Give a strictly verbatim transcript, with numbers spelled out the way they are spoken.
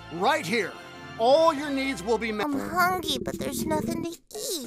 right here. All your needs will be met. I'm hungry, but there's nothing to eat.